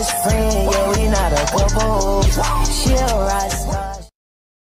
best friend, yeah, we not a couple. She a rockstar.